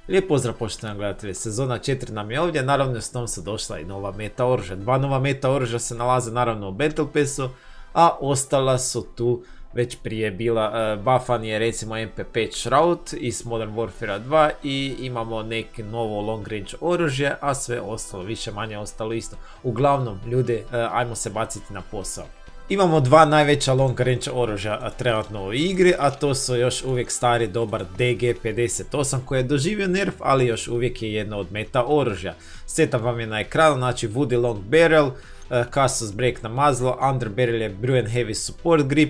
Lijep pozdrav poštovani gledatelji, sezona 4 nam je ovdje, naravno s tom su došla i nova meta oružja. Dva nova meta oružja se nalaze naravno u Battle Passu, a ostala su tu već prije bila. Buffan je recimo MP5 Shroud iz Modern Warfare 2 i imamo neki novo long range oružje, a sve ostalo više manje ostalo isto. Uglavnom ljudi, ajmo se baciti na posao. Imamo dva najveća long range oružja trenutno u igri, a to su još uvijek stari dobar DG58 koji je doživio nerf, ali još uvijek je jedno od meta oružja. Setup vam je na ekranu, znači Woody Long Barrel, Casus Break na mazlo, Underbarrel je Bruen Heavy Support Grip,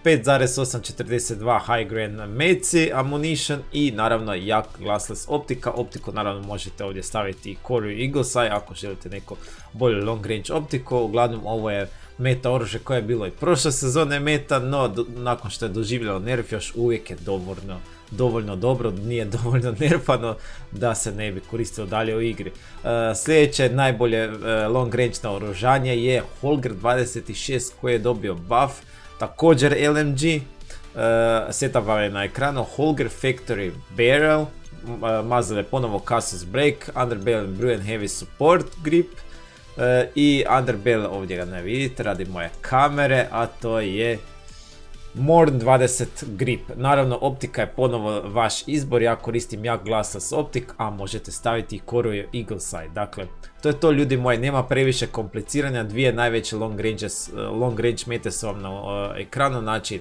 5.842 High Grain Meci Ammunition i naravno jak Glassless optika. Optiku naravno možete ovdje staviti i Cory Eagle's Eye ako želite neko bolje long range optiku. Uglavnom ovo je meta oružje koje je bilo i prošle sezone meta, no nakon što je doživjelo nerf još uvijek je dovoljno dobro, nije dovoljno nerfano da se ne bi koristilo dalje u igri. Sljedeće najbolje long range naoružanje je Holger 26 koji je dobio buff, također LMG. Setup vam je na ekranu, Holger Factory Barrel, mazal je ponovo Casus Break, Underbarrel Bruen Heavy Support Grip i Underbarrel, ovdje ga ne vidite radi moje kamere, a to je Morn 20 Grip. Naravno optika je ponovo vaš izbor, ja koristim jak Glassless optik, a možete staviti i Cory Eagle's Eye. Dakle, to je to ljudi moji, nema previše kompliciranja, dvije najveće long range mete su vam na ekranu, znači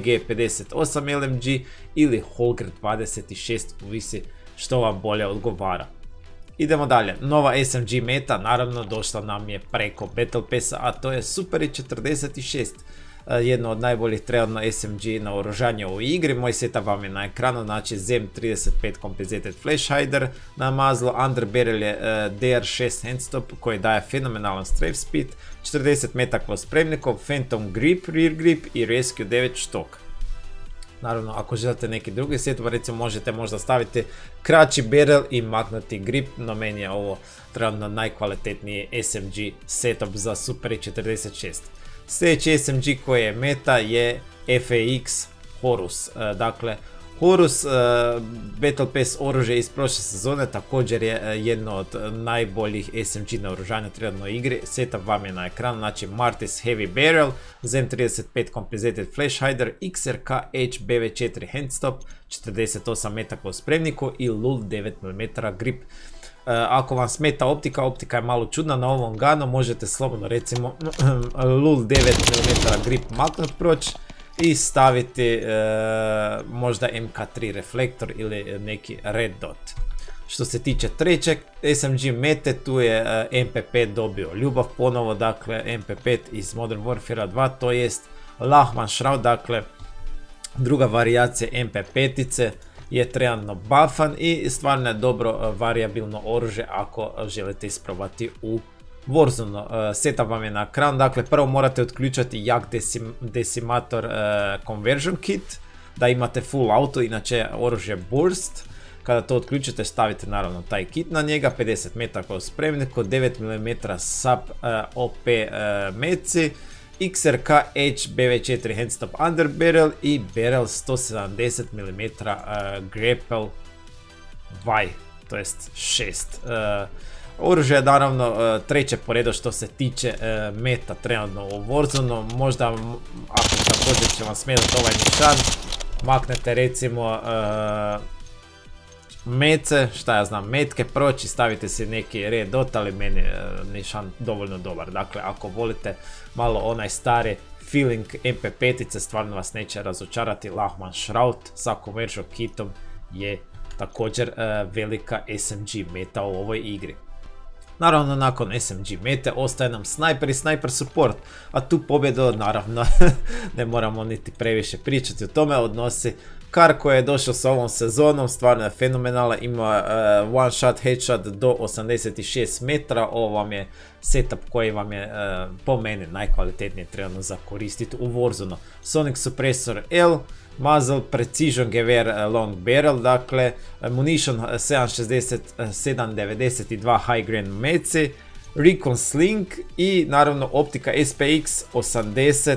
DG58 LMG ili Holger 26, uvisi što vam bolje odgovara. Idemo dalje, nova SMG meta, naravno došla nam je preko Battle Passa, a to je Superi 46. Jedno od najboljih trenutno SMG naoružanja u igri. Moj setup vam je na ekranu, znači ZEM 35 Compensated Flash Hider na mazlo, Underbarrel je DR6 Handstop koji daje fenomenalan strafe speed, 40 metaklo spremnikov, Phantom Grip, Rear Grip i Rescue 9 štok. Naravno, ako želite neki drugi setup, recimo možete možda staviti kraći barrel i maknuti grip, no meni je ovo trenutno najkvalitetniji SMG setup za Superi 46. Sljedeći SMG koji je meta je FAX Horus. Dakle, Horus Battle Pass oružje iz prošle sezone, također je jedno od najboljih SMG naoružanja trenutno u igri. Setup vam je na ekranu, znači Martis Heavy Barrel, ZEM 35 Compensated Flash Hider, XRK HBV4 Handstop, 48 metaklo spremniku i LUL 9mm grip. Ako vam smeta optika, optika je malo čudna na ovom ganu, možete slobodno recimo LUL 9mm grip maknut proć i staviti možda MK3 reflektor ili neki red dot. Što se tiče trećeg SMG mete, tu je MP5 dobio ljubav ponovo, dakle MP5 iz Modern Warfare 2, to jest Lahman Shroud, dakle druga varijacija MP5-ice je trenutno buffan i stvarno je dobro variabilno oružje ako želite isprobati u Warzone. Setup vam je na ekranu, dakle prvo morate otključati jak decimator conversion kit da imate full auto, inače oružje burst. Kada to otključite stavite naravno taj kit na njega, 50 metaka u spremniku, 9mm sub OP meci, XRK HBV4 Handstop Underbarrel i Barrel 170mm Grapple Y, to jest 6. Oružje je naravno treće po redu što se tiče meta trenutno u Warzone. Možda ako također će vam smetati ovaj nišan, maknete recimo mece, šta ja znam, metke proći, stavite si neki red dot, ali meni je nišan dovoljno dobar. Dakle, ako volite malo onaj stari feeling MP5-ice, stvarno vas neće razočarati. Lahman Shroud sa conversion kitom je također velika SMG meta u ovoj igri. Naravno, nakon SMG mete ostaje nam Sniper i Sniper Support, a tu pobjedu naravno ne moramo niti previše pričati o tome, odnosi Kar koji je došao sa ovom sezonom, stvarno je fenomenala, ima one shot headshot do 86 metra, ovo vam je setup koji vam je po meni najkvalitetnije trenutno za koristiti u Warzone. Sonic Suppressor L, Muzzle Precision Gewehr Long Barrel, dakle Munition 760, 792 High Grain Meci, Recon Sling i naravno optika SPX 80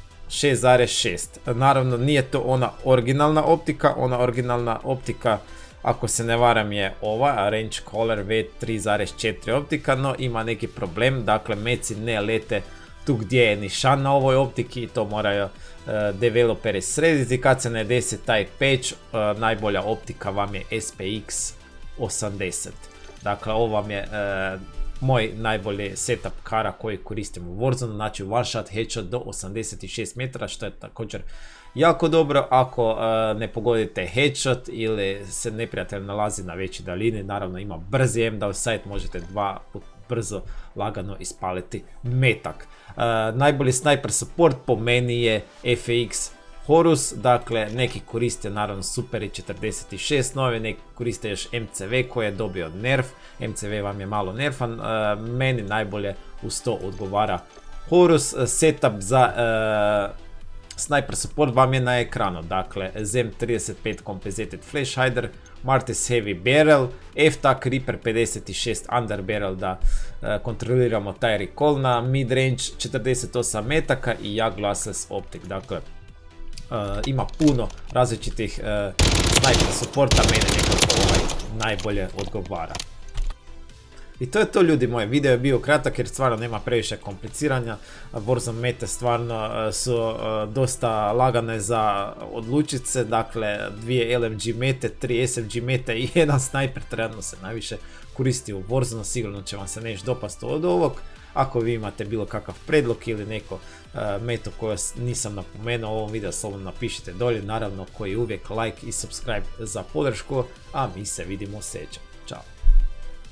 6.6. Naravno nije to ona originalna optika ako se ne varam je ova Range Collar V3.4 optika, no ima neki problem, dakle meci ne lete tu gdje je nišan na ovoj optiki i to moraju developeri srediti. Kad se ne desi taj patch, najbolja optika vam je SPX 80. Dakle, ovo vam je moj najbolji setup kara koji koristim u Warzone, znači one shot headshot do 86 metara, što je također jako dobro ako ne pogodite headshot ili se neprijatelj nalazi na većoj daljini. Naravno ima brzi aim down sight, možete dva put brzo lagano ispaliti metak. Najbolji sniper support po meni je FX Horus, dakle neki koriste naravno Super i 46 novi, neki koriste još MCV koji je dobio nerf, MCV vam je malo nerfan, meni najbolje uz to odgovara Horus. Setup za sniper support vam je na ekranu, dakle ZM35 Compensated Flash Hider, Martis Heavy Barrel, F-Tac Reaper 56 Under Barrel da kontroliramo taj recall na mid range 48 metaka i Jag Glassless Optic. Dakle, ima puno različitih sniper supporta, mene nekako ovaj najbolje odgovara. I to je to, ljudi moji, video je bio kratak jer stvarno nema previše kompliciranja. Warzone mete stvarno su dosta lagane za odlučit se, dakle 2 LMG mete, 3 SMG mete i jedan sniper trenutno se najviše koristi u Warzone, sigurno će vam se nešto dopasti od ovog. Ako vi imate bilo kakav predlog ili neko meto koje nisam napomenuo u ovom videu, slobodno napišite dolje, naravno koji uvijek like i subscribe za podršku, a mi se vidimo sljedeće. Ćao!